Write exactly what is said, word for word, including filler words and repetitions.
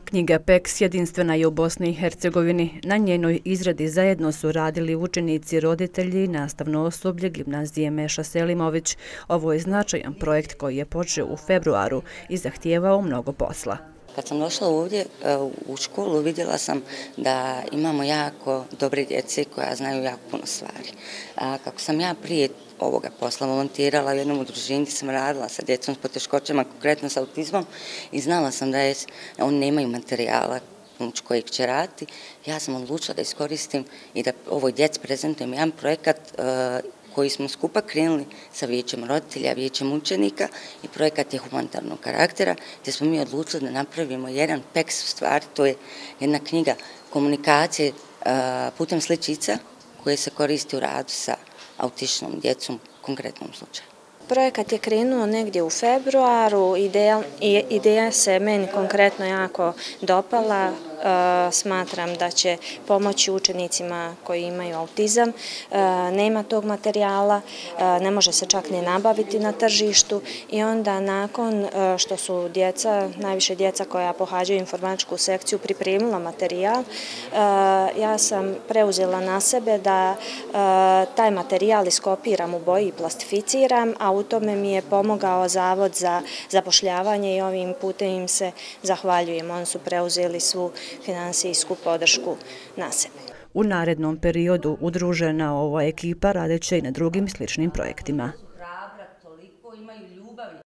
Knjiga Peks jedinstvena je u Bosni i Hercegovini. Na njenoj izradi zajedno su radili učenici, roditelji i nastavno osoblje gimnazije Meša Selimović. Ovo je značajan projekt koji je počeo u februaru i zahtijevao mnogo posla. Kad sam došla ovdje u školu, vidjela sam da imamo jako dobre djece koja znaju jako puno stvari. Kako sam ja prije ovoga posla volontirala u jednom udruženju gdje sam radila sa djecom s poteškoćama, konkretno sa autizmom, i znala sam da je, oni nemaju materijala pomoću kojeg će raditi, ja sam odlučila da iskoristim i da ovoj djeci prezentujem jedan projekat koji smo skupa krenuli sa vijećem roditelja, vijećem učenika, i projekat je humanitarnog karaktera, gdje smo mi odlučili da napravimo jedan peks, u stvari to je jedna knjiga komunikacije putem sličica koje se koristi u radu sa autističnom djecom u konkretnom slučaju. Projekat je krenuo negdje u februaru, ideja, ideja se meni konkretno jako dopala. E, smatram da će pomoći učenicima koji imaju autizam. E, nema tog materijala, e, ne može se čak ni nabaviti na tržištu, i onda nakon e, što su djeca, najviše djeca koja pohađaju informatičku sekciju, pripremila materijal, e, ja sam preuzela na sebe da e, taj materijal iskopiram u boji i plastificiram, a u tome mi je pomogao Zavod za zapošljavanje i ovim putem im se zahvaljujem. Oni su preuzeli svu finansijsku podršku na sebe. U narednom periodu udružena ova ekipa radeće i na drugim sličnim projektima.